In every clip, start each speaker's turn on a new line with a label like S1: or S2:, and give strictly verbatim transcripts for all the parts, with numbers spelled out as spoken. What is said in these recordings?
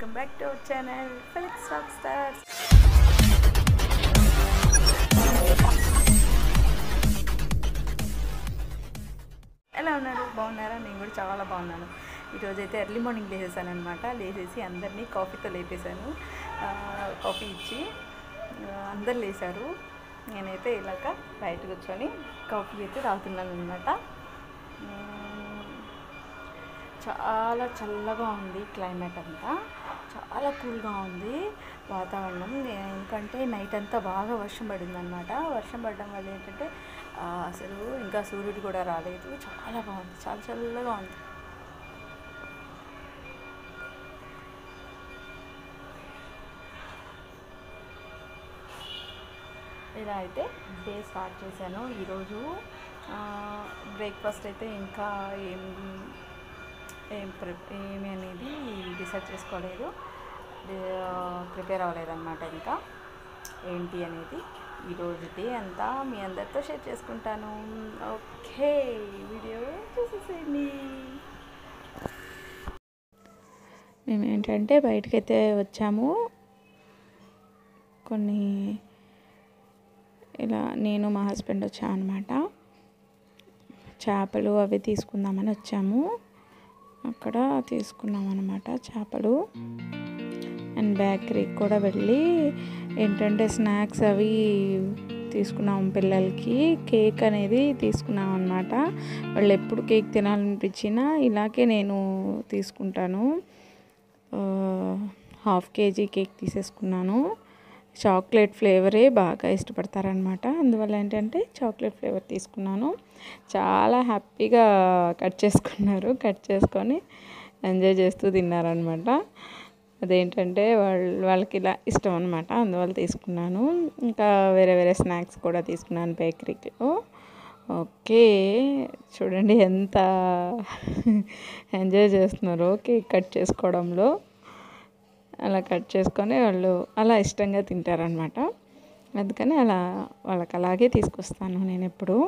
S1: Welcome back to our channel filexrockstars. ఎలా ఉన్నారు? బాగున్నారా? నేను కూడా చాలా బాగున్నాను. ఈరోజు అయితే ఎర్లీ మార్నింగ్ లేసేసాను అనమాట. లేచేసి అందరినీ కాఫీతో లేపేశాను. కాఫీ ఇచ్చి అందరు లేచారు. నేనైతే ఇలాగ బయట కూర్చొని కాఫీ అయితే తాగుతున్నాను అనమాట. చాలా చల్లగా ఉంది క్లైమేట్ అంతా, చాలా కూల్గా ఉంది వాతావరణం. ఎందుకంటే నైట్ అంతా బాగా వర్షం పడింది అనమాట. వర్షం పడడం వల్ల ఏంటంటే అసలు ఇంకా సూర్యుడు కూడా రాలేదు. చాలా బాగుంది, చాలా చల్లగా ఉంది. ఇలా అయితే డే స్టార్ట్ చేశాను. ఈరోజు బ్రేక్ఫాస్ట్ అయితే ఇంకా ఏం ఏం ప్రి ఏమి అనేది డిసైడ్ చేసుకోలేదు, ప్రిపేర్ అవ్వలేదన్నమాట. ఇంకా ఏంటి అనేది ఈరోజు డే అంతా మీ అందరితో షేర్ చేసుకుంటాను. ఓకే, వీడియో చూసేసేయండి. మేము ఏంటంటే బయటకైతే వచ్చాము. కొన్ని ఇలా నేను మా హస్బెండ్ వచ్చాము అనమాట. చేపలు అవి తీసుకుందామని వచ్చాము. అక్కడ తీసుకున్నాం అనమాట చేపలు. అండ్ బేకరీకి కూడా వెళ్ళి ఏంటంటే స్నాక్స్ అవి తీసుకున్నాం. పిల్లలకి కేక్ అనేది తీసుకున్నాం అనమాట. వాళ్ళు ఎప్పుడు కేక్ తినాలనిపించినా ఇలాగే నేను తీసుకుంటాను. హాఫ్ కేజీ కేక్ తీసేసుకున్నాను. చాక్లెట్ ఫ్లేవరే బాగా ఇష్టపడతారనమాట. అందువల్ల ఏంటంటే చాక్లెట్ ఫ్లేవర్ తీసుకున్నాను. చాలా హ్యాపీగా కట్ చేసుకున్నారు. కట్ చేసుకొని ఎంజాయ్ చేస్తూ తిన్నారనమాట. అదేంటంటే వాళ్ళు వాళ్ళకి ఇలా ఇష్టం అనమాట, అందువల్ల తీసుకున్నాను. ఇంకా వేరే వేరే స్నాక్స్ కూడా తీసుకున్నాను బేకరీలో. ఓకే, చూడండి ఎంత ఎంజాయ్ చేస్తున్నారో కేక్ కట్ చేసుకోవడంలో. అలా కట్ చేసుకొని వాళ్ళు అలా ఇష్టంగా తింటారనమాట. అందుకని అలా వాళ్ళకి అలాగే తీసుకొస్తాను నేను ఎప్పుడు.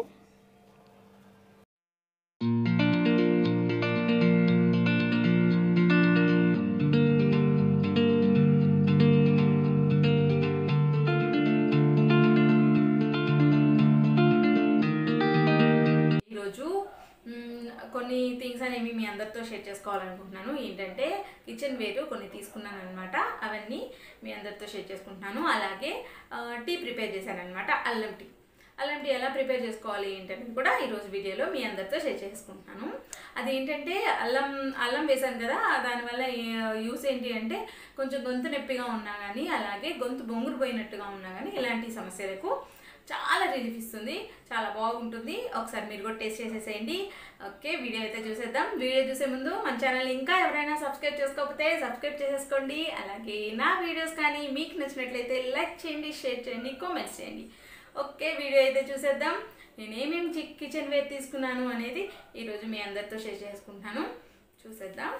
S1: ఈరోజు కొన్ని థింగ్స్ అనేవి మీ అందరితో షేర్ చేసుకోవాలనుకుంటున్నాను. ఏంటంటే కిచెన్ వేరు కొన్ని తీసుకున్నాను అనమాట. అవన్నీ మీ అందరితో షేర్ చేసుకుంటున్నాను. అలాగే టీ ప్రిపేర్ చేశాను అనమాట, అల్లం టీ. అల్లం టీ ఎలా ప్రిపేర్ చేసుకోవాలి ఏంటనేది కూడా ఈరోజు వీడియోలో మీ అందరితో షేర్ చేసుకుంటున్నాను. అదేంటంటే అల్లం అల్లం వేసాను కదా, దానివల్ల యూస్ ఏంటి అంటే కొంచెం గొంతు నొప్పిగా ఉన్నా కానీ, అలాగే గొంతు బొంగురు పోయినట్టుగా ఉన్నా కానీ ఇలాంటి సమస్యలకు చాలా రిలీఫ్ ఇస్తుంది. చాలా బాగుంటుంది. ఒకసారి మీరు కూడా టేస్ట్ చేసేసేయండి. ఓకే, వీడియో అయితే చూసేద్దాం. వీడియో చూసే ముందు మన ఛానల్ ఇంకా ఎవరైనా సబ్స్క్రైబ్ చేసుకోకపోతే సబ్స్క్రైబ్ చేసేసుకోండి. అలాగే నా వీడియోస్ కానీ మీకు నచ్చినట్లయితే లైక్ చేయండి, షేర్ చేయండి, కామెంట్స్ చేయండి. ఓకే, వీడియో అయితే చూసేద్దాం. నేను ఏమేమి కిచెన్ వేర్ తీసుకున్నాను అనేది ఈరోజు మీ అందరితో షేర్ చేసుకుంటాను. చూసేద్దాం.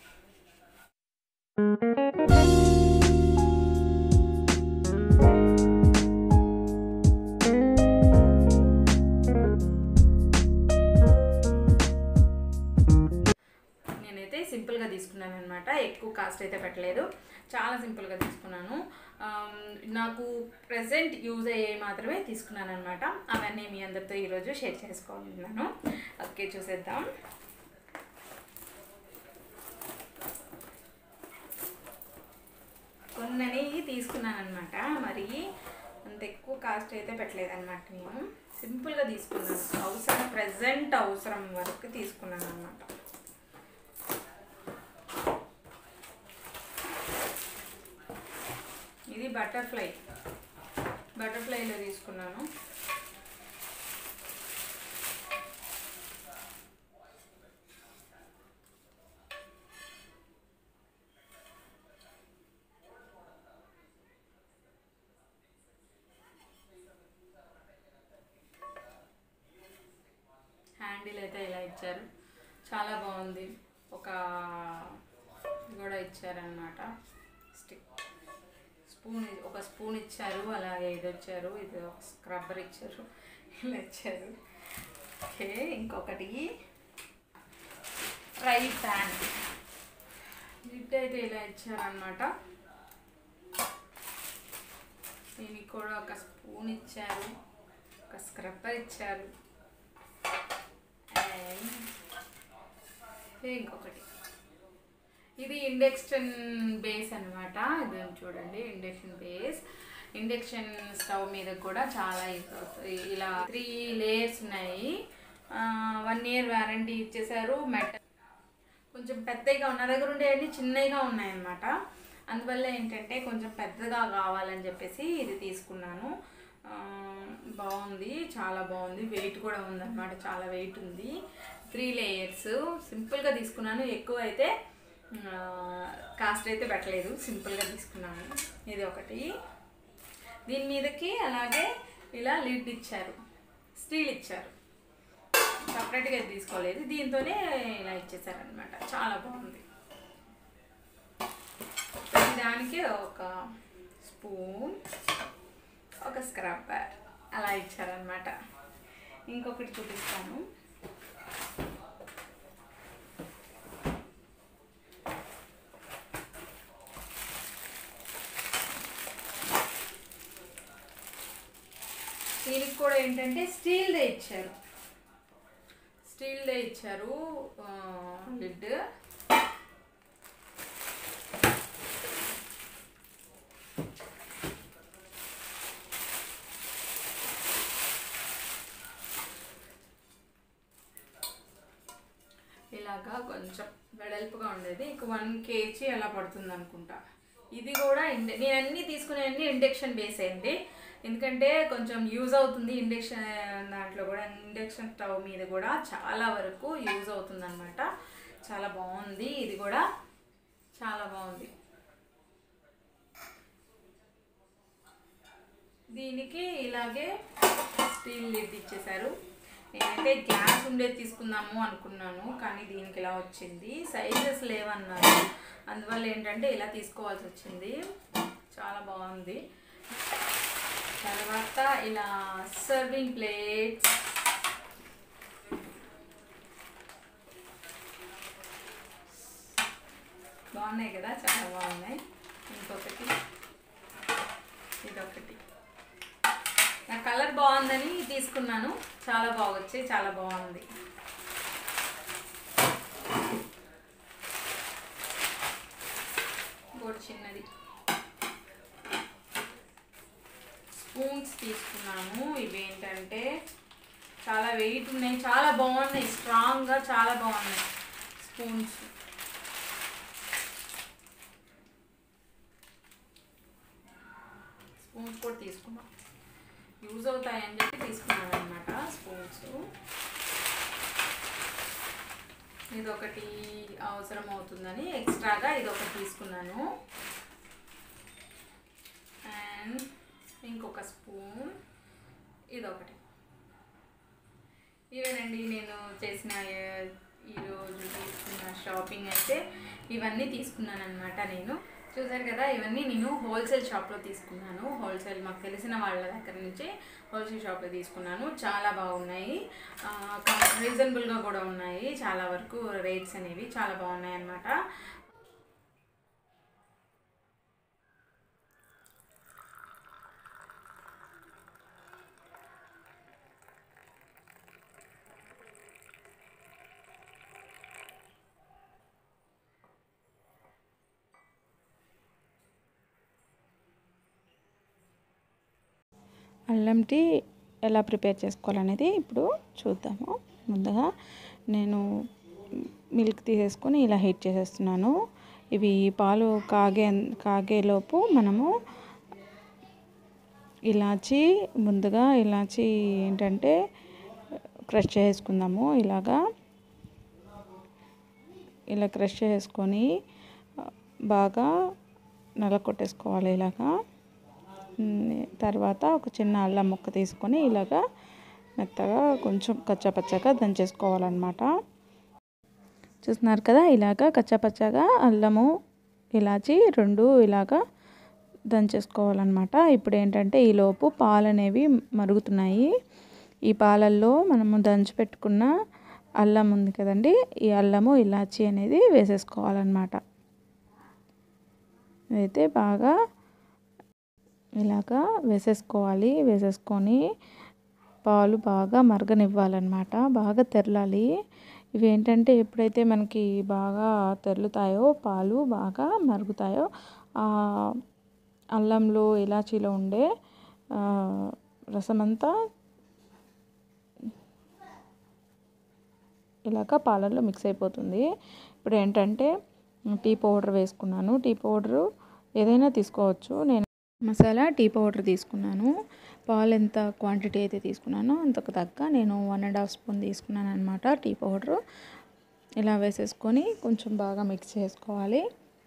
S1: సింపుల్గా తీసుకున్నాను అనమాట. ఎక్కువ కాస్ట్ అయితే పెట్టలేదు, చాలా సింపుల్గా తీసుకున్నాను. నాకు ప్రెజెంట్ యూజ్ అయ్యే మాత్రమే తీసుకున్నాను అనమాట. అవన్నీ మీ అందరితో ఈరోజు షేర్ చేసుకోవాలనుకున్నాను. ఓకే, చూసేద్దాం. కొన్ని తీసుకున్నాను అనమాట. మరి అంత ఎక్కువ కాస్ట్ అయితే పెట్టలేదు అనమాట. నేను సింపుల్గా తీసుకున్నాను. అవసరం ప్రెజెంట్ అవసరం వరకు తీసుకున్నాను అనమాట. ఇది బటర్ఫ్లై బటర్ఫ్లైలో తీసుకున్నాను. హ్యాండిల్ అయితే ఇలా ఇచ్చారు, చాలా బాగుంది. ఒక కూడా ఇచ్చారనమాట, స్టిక్ స్పూన్, ఒక స్పూన్ ఇచ్చారు. అలాగే ఇది వచ్చారు, ఇది ఒక స్క్రబ్బర్ ఇచ్చారు, ఇలా ఇచ్చారు. ఓకే, ఇంకొకటి ఫ్రై ప్యాన్. లిడ్ అయితే ఇలా ఇచ్చారనమాట. దీనికి కూడా ఒక స్పూన్ ఇచ్చారు, ఒక స్క్రబ్బర్ ఇచ్చారు, అండ్ ఇంకొకటి ఇది ఇండక్షన్ బేస్ అనమాట. ఇది చూడండి ఇండక్షన్ బేస్. ఇండక్షన్ స్టవ్ మీద కూడా చాలా యూజ్ అవుతుంది. ఇలా త్రీ లేయర్స్ ఉన్నాయి. వన్ ఇయర్ వారంటీ ఇచ్చేసారు. మెటల్ కొంచెం పెద్దగా ఉన్న దగ్గర ఉండేవన్నీ చిన్నగా ఉన్నాయన్నమాట. అందువల్ల ఏంటంటే కొంచెం పెద్దగా కావాలని చెప్పేసి ఇది తీసుకున్నాను. బాగుంది, చాలా బాగుంది. వెయిట్ కూడా ఉందన్నమాట, చాలా వెయిట్ ఉంది. త్రీ లేయర్స్ సింపుల్గా తీసుకున్నాను. ఎక్కువ అయితే కాస్ట్ అయితే పెట్టలేదు, సింపుల్గా తీసుకున్నాను. ఇది ఒకటి. దీని మీదకి అలాగే ఇలా లిడ్ ఇచ్చారు, స్టీల్ ఇచ్చారు. సపరేట్గా తీసుకోలేదు, దీంతోనే ఇలా ఇచ్చేసారనమాట. చాలా బాగుంది. దానికి ఒక స్పూన్, ఒక స్క్రబ్బర్ అలా ఇచ్చారనమాట. ఇంకొకటి చూపిస్తాను. దీనికి కూడా ఏంటంటే స్టీల్దే ఇచ్చారు, స్టీల్దే ఇచ్చారు లిడ్. ఇలాగా కొంచెం వెడల్పుగా ఉండేది. ఇక వన్ కేజీ అలా పడుతుంది అనుకుంటా. ఇది కూడా ఇండ నేను అన్నీ తీసుకునేవన్నీ ఇండక్షన్ బేస్ అయింది, ఎందుకంటే కొంచెం యూజ్ అవుతుంది. ఇండక్షన్ దాంట్లో కూడా ఇండక్షన్ స్టవ్ మీద కూడా చాలా వరకు యూజ్ అవుతుంది అనమాట. చాలా బాగుంది, ఇది కూడా చాలా బాగుంది. దీనికి ఇలాగే స్టీల్ లిడ్ ఇచ్చేసారు. నేనైతే గ్లాస్ ఉండేది తీసుకుందాము అనుకున్నాను, కానీ దీనికి ఇలా వచ్చింది. సైజెస్ లేవన్నారు, అందువల్ల ఏంటంటే ఇలా తీసుకోవాల్సి వచ్చింది. చాలా బాగుంది. తర్వాత ఇలా సర్వింగ్ ప్లేట్స్, బాగున్నాయి కదా, చాలా బాగున్నాయి. ఇంకొకటి ఇదొకటి నా కలర్ బాగుందని తీసుకున్నాను. చాలా బాగొచ్చి చాలా బాగుంది. ఇంకోటి చిన్నది స్పూన్స్ తీసుకున్నాను. ఇవేంటంటే చాలా వెయిట్ ఉన్నాయి, చాలా బాగున్నాయి, స్ట్రాంగ్గా చాలా బాగున్నాయి స్పూన్స్. స్పూన్స్ కూడా తీసుకున్నాను, యూజ్ అవుతాయని చెప్పి తీసుకున్నాను అనమాట స్పూన్స్. ఇదొకటి అవసరం అవుతుందని ఎక్స్ట్రాగా ఇదొకటి తీసుకున్నాను. అండ్ ఇంకొక స్పూన్, ఇదొకటి. ఇవేనండి నేను చేసిన ఈరోజు తీసుకున్న షాపింగ్ అయితే ఇవన్నీ తీసుకున్నాను అనమాట. నేను చూసారు కదా, ఇవన్నీ నేను హోల్సేల్ షాప్లో తీసుకున్నాను. హోల్సేల్ మాకు తెలిసిన వాళ్ళ దగ్గర నుంచి హోల్సేల్ షాప్లో తీసుకున్నాను. చాలా బాగున్నాయి, రీజనబుల్గా కూడా ఉన్నాయి. చాలా వరకు రేట్స్ అనేవి చాలా బాగున్నాయి అన్నమాట.
S2: అల్లం టీ ఎలా ప్రిపేర్ చేసుకోవాలనేది ఇప్పుడు చూద్దాము. ముందుగా నేను మిల్క్ తీసేసుకొని ఇలా హీట్ చేసేస్తున్నాను. ఇవి పాలు కాగే కాగేలోపు మనము ఇలాచి ముందుగా ఇలాచి ఏంటంటే క్రష్ చేసుకుందాము. ఇలాగా ఇలా క్రష్ చేసుకొని బాగా నలకొట్టేసుకోవాలి ఇలాగా. తర్వాత ఒక చిన్న అల్లం ముక్క తీసుకొని ఇలాగా మెత్తగా కొంచెం కచ్చాపచ్చాగా దంచేసుకోవాలన్నమాట. చూస్తున్నారు కదా, ఇలాగా కచ్చాపచ్చాగా అల్లము ఇలాచి రెండు ఇలాగా దంచేసుకోవాలన్నమాట. ఇప్పుడు ఏంటంటే ఈలోపు పాలు అనేవి మరుగుతున్నాయి. ఈ పాలల్లో మనము దంచి పెట్టుకున్న అల్లం ఉంది కదండి, ఈ అల్లము ఇలాచి అనేది వేసేసుకోవాలన్నమాట. అయితే బాగా ఇలాగా వేసేసుకోవాలి. వేసేసుకొని పాలు బాగా మరగనివ్వాలన్నమాట. బాగా తెరలాలి. ఇవి ఏంటంటే ఎప్పుడైతే మనకి బాగా తెరులుతాయో పాలు బాగా మరుగుతాయో అల్లంలో ఇలాచీలో ఉండే రసమంతా ఇలాగ పాలల్లో మిక్స్ అయిపోతుంది. ఇప్పుడు ఏంటంటే టీ పౌడర్ వేసుకున్నాను. టీ పౌడరు ఏదైనా తీసుకోవచ్చు. నేను మసాలా టీ పౌడర్ తీసుకున్నాను. పాలు ఎంత క్వాంటిటీ అయితే తీసుకున్నానో అంతకు తగ్గ నేను వన్ అండ్ హాఫ్ స్పూన్ తీసుకున్నాను అనమాట టీ పౌడరు. ఇలా వేసేసుకొని కొంచెం బాగా మిక్స్ చేసుకోవాలి.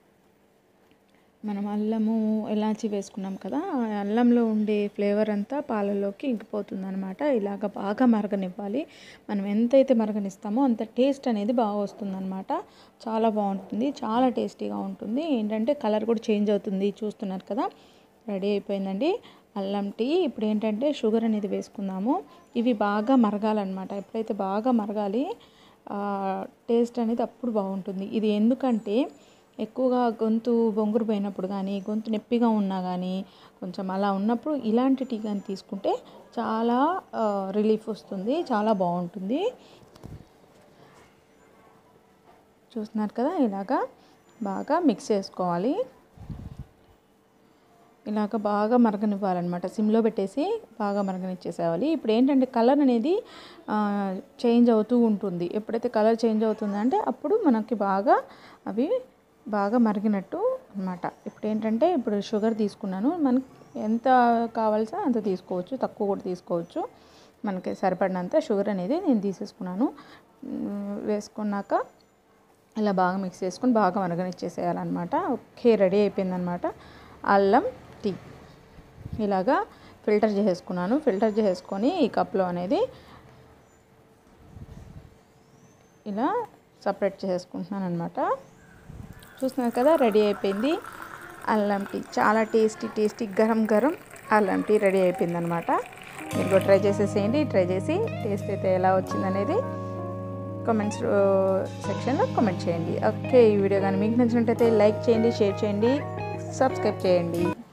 S2: మనం అల్లము ఇలాచి వేసుకున్నాం కదా, ఆ అల్లంలో ఉండే ఫ్లేవర్ అంతా పాలల్లోకి ఇంకిపోతుంది అనమాట. ఇలాగ బాగా మరగనివ్వాలి. మనం ఎంతైతే మరగనిస్తామో అంత టేస్ట్ అనేది బాగా వస్తుంది అనమాట. చాలా బాగుంటుంది, చాలా టేస్టీగా ఉంటుంది. ఏంటంటే కలర్ కూడా చేంజ్ అవుతుంది, చూస్తున్నారు కదా. రెడీ అయిపోయిందండి అల్లం టీ. ఇప్పుడు ఏంటంటే షుగర్ అనేది వేసుకుందాము. ఇవి బాగా మరగాలన్నమాట. ఎప్పుడైతే బాగా మరగాలి టేస్ట్ అనేది అప్పుడు బాగుంటుంది. ఇది ఎందుకంటే ఎక్కువగా గొంతు బొంగురు పోయినప్పుడు కానీ, గొంతు నొప్పిగా ఉన్నా కానీ, కొంచెం అలా ఉన్నప్పుడు ఇలాంటి టీ కానీ తీసుకుంటే చాలా రిలీఫ్ వస్తుంది, చాలా బాగుంటుంది. చూస్తున్నారు కదా, ఇలాగా బాగా మిక్స్ చేసుకోవాలి. ఇలాగ బాగా మరగనివ్వాలన్నమాట. సిమ్లో పెట్టేసి బాగా మరగనిచ్చేసేవాలి. ఇప్పుడు ఏంటంటే కలర్ అనేది చేంజ్ అవుతూ ఉంటుంది. ఎప్పుడైతే కలర్ చేంజ్ అవుతుందంటే అప్పుడు మనకి బాగా అవి బాగా మరిగినట్టు అన్నమాట. ఇప్పుడు ఏంటంటే ఇప్పుడు షుగర్ తీసుకున్నాను. మనకి ఎంత కావాల్సో అంత తీసుకోవచ్చు, తక్కువ కూడా తీసుకోవచ్చు. మనకి సరిపడినంత షుగర్ అనేది నేను తీసేసుకున్నాను. వేసుకున్నాక ఇలా బాగా మిక్స్ చేసుకొని బాగా మరగనిచ్చేసేయాలన్నమాట. ఓకే, రెడీ అయిపోయిందనమాట అల్లం టీ. ఇలాగా ఫిల్టర్ చేసుకున్నాను. ఫిల్టర్ చేసుకొని ఈ కప్లో అనేది ఇలా సపరేట్ చేసుకుంటున్నాను అనమాట. చూస్తున్నారు కదా, రెడీ అయిపోయింది అల్లం టీ. చాలా టేస్టీ టేస్టీ గరం గరం అల్లం టీ రెడీ అయిపోయింది అనమాట. మీరు కూడా ట్రై చేసేసేయండి. ట్రై చేసి టేస్ట్ అయితే ఎలా వచ్చిందనేది కామెంట్స్ సెక్షన్లో కామెంట్ చేయండి. ఓకే, ఈ వీడియో కానీ మీకు నచ్చినట్టయితే లైక్ చేయండి, షేర్ చేయండి, సబ్స్క్రైబ్ చేయండి.